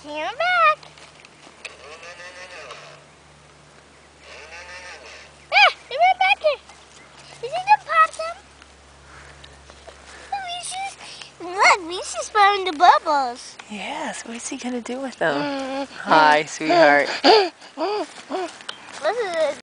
Stand back. Ah, they ran back here. Is it a possum? Look, Reese's blowing the bubbles. Yes, what's he gonna do with them? Hi, sweetheart. This is